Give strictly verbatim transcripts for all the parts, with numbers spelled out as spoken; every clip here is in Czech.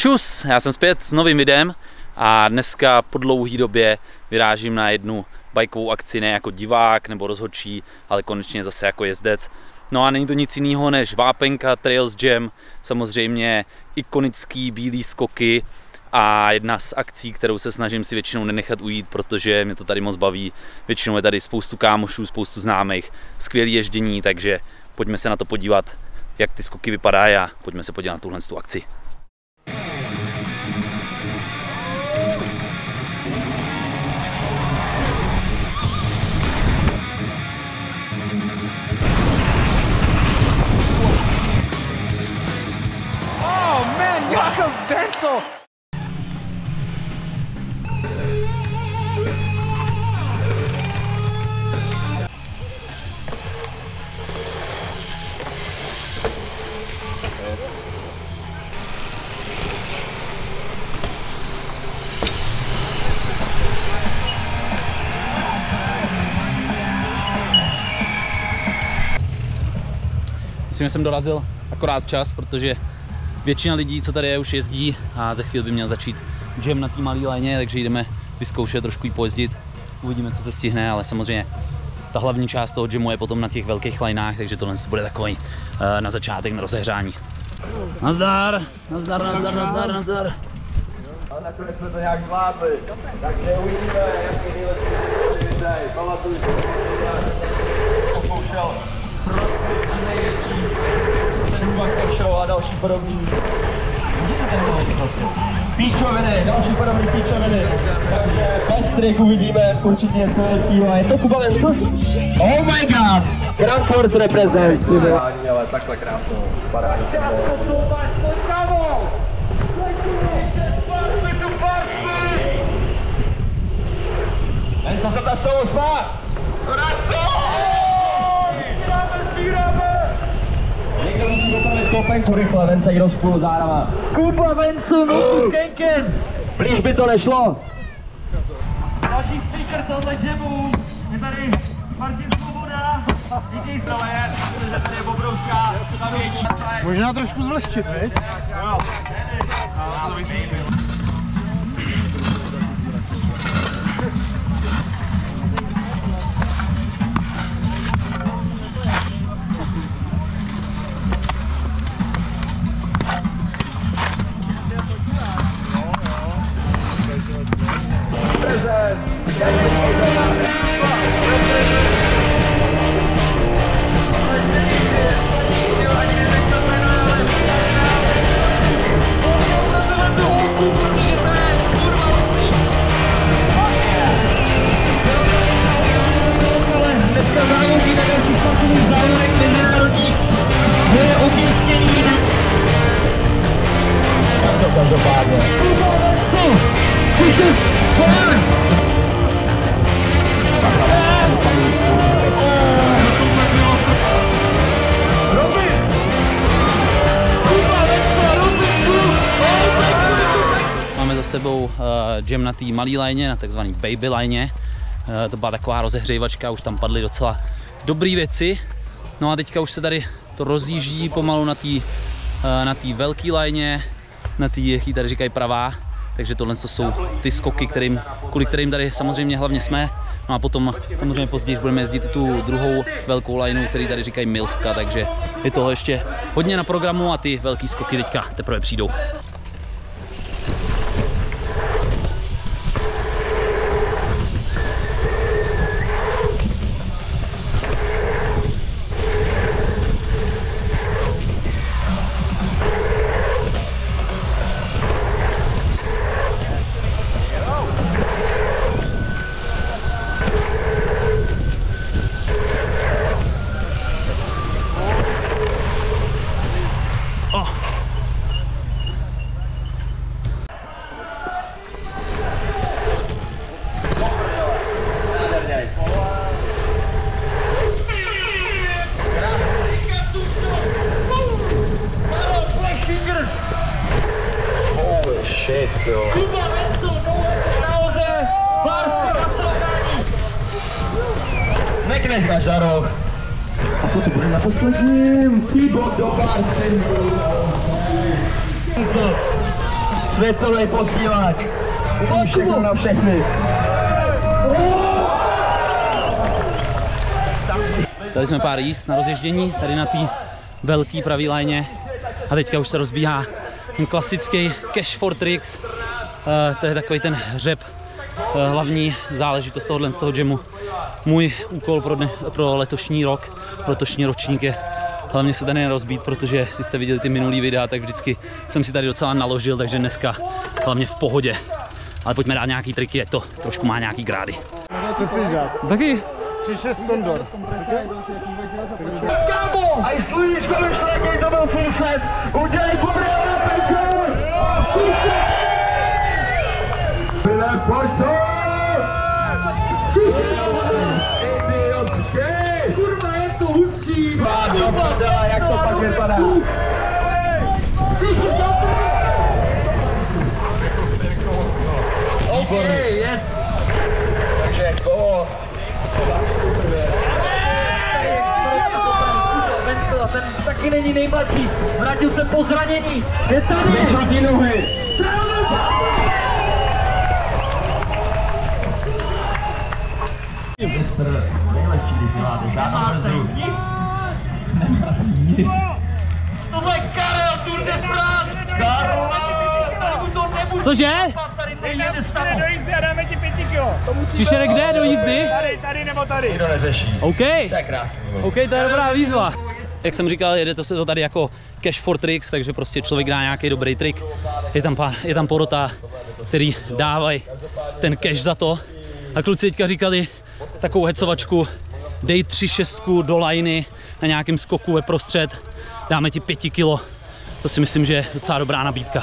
Čus, já jsem zpět s novým videem a dneska po dlouhé době vyrážím na jednu bajkovou akci, ne jako divák nebo rozhodčí, ale konečně zase jako jezdec. No a není to nic jiného než vápenka, Trails Jam, samozřejmě ikonický bílý skoky a jedna z akcí, kterou se snažím si většinou nenechat ujít, protože mě to tady moc baví. Většinou je tady spoustu kámošů, spoustu známých, skvělý ježdění, takže pojďme se na to podívat, jak ty skoky vypadají a pojďme se podívat na tuhle tu akci. Jakob Wenzel! Myslím, že jsem dorazil akorát čas, protože většina lidí, co tady je, už jezdí a za chvíli by měl začít jam na té malé léně, takže jdeme vyzkoušet trošku jí pojezdit. Uvidíme, co se stihne, ale samozřejmě ta hlavní část toho jamu je potom na těch velkých lajnách, takže tohle bude takový uh, na začátek, na rozehřání. Nazdar, nazdar, nazdar, nazdar, nazdar. Ale nakonec jsme to nějak zvládli, takže uvidíme, jaký nejlepší day. Pamatuj, že jsem pokoušel pro největší sedmdvacet show a další podobný. Kde se ten mohl vlastně? Píčoviny, další podobný píčoviny. Takže bez trik uvidíme určitě něco velkého. Je to Kuba Wenzel? Oh my god! Grand Force represent. Ale takhle krásnou parádu. Wenzel se ta s toho svá! Někdo musí opravit kopenku rychle, ven se jít do spolu zárama. Kuba Wenzel, no Kenken! Blíž by to nešlo. Další speaker tohle jamu je tady Martin Svoboda. Díky zdravé, protože tady je obrovská, ta větší. Možná trošku zlehčit, viď? Jo. Já to vidím. Máme za sebou uh, jam na té malé lajně, na takzvané baby lajně. Uh, to byla taková rozehřívačka, už tam padly docela dobré věci. No a teďka už se tady to rozjíždí pomalu na té uh, na té velké lajně, na té, jak jí tady říkají, pravá. Takže tohle jsou ty skoky, kterým, kvůli kterým tady samozřejmě hlavně jsme. No a potom samozřejmě později budeme jezdit tu druhou velkou lajnu, který tady říkají milvka, takže je toho ještě hodně na programu a ty velký skoky teďka teprve přijdou. Shit, jo. Kuba Wenzel, nahoře, Barsko nasledání. Nekneš na žaroch. A co to bude na posledním? Keyboard do bar sprintu. světový posílač. Vidím všechno na všechny. Dali jsme pár jíst na rozježdění, tady na té velké pravý léně. A teďka už se rozbíhá ten klasický cash for tricks. Uh, to je takový ten hřeb, uh, hlavní záležitost tohohle z toho gymu. Můj úkol pro, dne, pro letošní rok, pro letošní ročník je hlavně se tady nerozbít, protože jestli jste viděli ty minulý videa, tak vždycky jsem si tady docela naložil, takže dneska hlavně v pohodě. Ale pojďme dát nějaký triky, ať to trošku má nějaký grády. Co chceš dát? Taky. tři šest kondor. Kámo! A i sluníčko vyšlo, jaký to byl full set. Udělej pobrala, Penko! Full set! Byle, pojď to! Idiotský! Kurva, jak to hustí! Pádlo, prdela, jak to pak vypadá? OK, yes! Takže kolo. Ten taky není nejmladší, vrátil se po zranění. Slyšel ty nohy. Mistr, nejlepší, když nemáte žádnou brzdu. Nic. Nemáte nic. Tohle je Karel Tour de France. Karel. Cože? Do jízdy a dáme ti pěti kilo. Čišere kde do jízdy? Tady, tady nebo tady. Nikdo neřeší. OK. To je krásný. OK, to je dobrá výzva. Jak jsem říkal, jede to se to tady jako cash for tricks, takže prostě člověk dá nějaký dobrý trik. Je tam, pár, je tam porota, který dávají ten cash za to. A kluci teďka říkali takovou hecovačku, dej tři šestku do lajny na nějakém skoku ve prostřed, dáme ti pěti kilo. To si myslím, že je docela dobrá nabídka.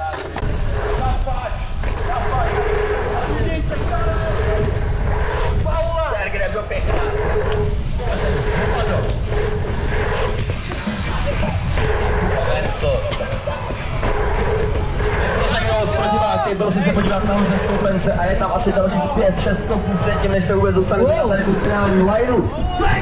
Byl si se podívat na hoře stoupence a je tam asi dalších pět šest skoků předtím, než se vůbec dostane na tady tu finální lajnu.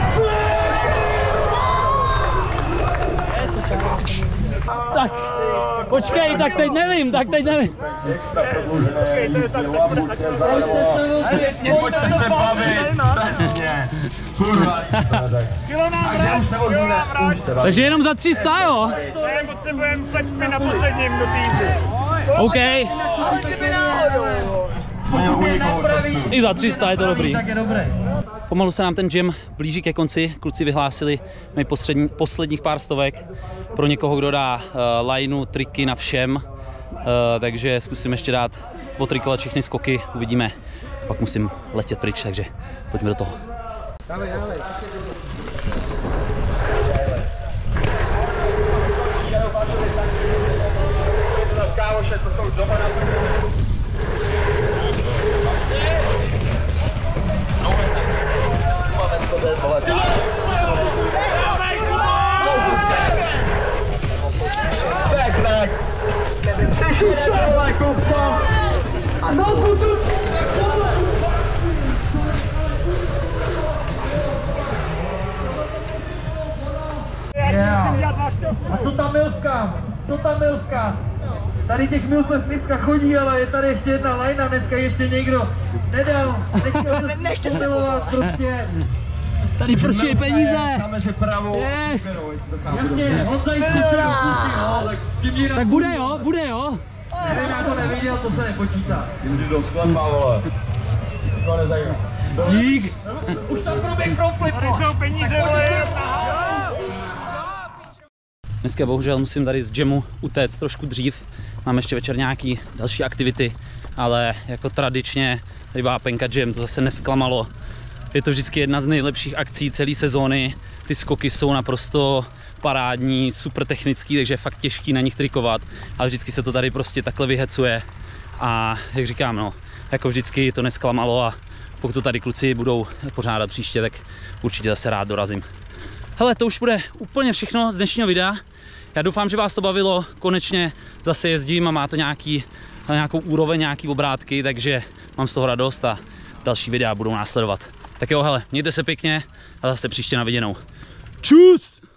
Tak, počkej, tak teď nevím, tak teď nevím. Počkej, to je tak, Pojďte se bavit, přesně. Kurva. kilo nám vrát, kilo nám vrát. Takže jenom za tři sta, jo? To je, potřebujeme flat spin na posledním do týdny. OK. I za tři sta je to dobrý. Pomalu se nám ten gym blíží ke konci. Kluci vyhlásili mají poslední, posledních pár stovek pro někoho, kdo dá uh, lineu, triky na všem. Uh, takže zkusím ještě dát potrikovat všechny skoky, uvidíme. Pak musím letět pryč, takže pojďme do toho. Dávej, dávej. Kámoše, co jsou doma na back, back. Přišli dole, kopca. A no, tu, A co ta milvka? Co ta milvka? Tady těch milvek dneska chodí, ale je tady ještě jedna lajna, dneska ještě někdo nedal. Nechtěl se pomilovat prostě. Tady prší peníze. Dáme si pravou. Yes. Jasně, Honza jí zkušil, no, tak s tím jí Tak bude jo, bude jo. Nevím, já to neviděl, to se nepočítá. Jdi do sklepa, vole. To nezajímá. Dík. Už tam proběh pro flipu. Tady jsou peníze, vole. Dneska bohužel musím tady z gymu utéct trošku dřív. Mám ještě večer nějaký další aktivity, ale jako tradičně tady Vápenka gym, to zase nesklamalo. Je to vždycky jedna z nejlepších akcí celé sezóny. Ty skoky jsou naprosto parádní, super technický, takže je fakt těžký na nich trikovat, ale vždycky se to tady prostě takhle vyhecuje. A jak říkám, no, jako vždycky to nesklamalo a pokud to tady kluci budou pořádat příště, tak určitě zase rád dorazím. Hele, to už bude úplně všechno z dnešního videa. Já doufám, že vás to bavilo. Konečně zase jezdím a má to nějaký, nějakou úroveň, nějaký obrátky, takže mám z toho radost a další videa budou následovat. Tak jo, hele, mějte se pěkně a zase příště na viděnou. Čus!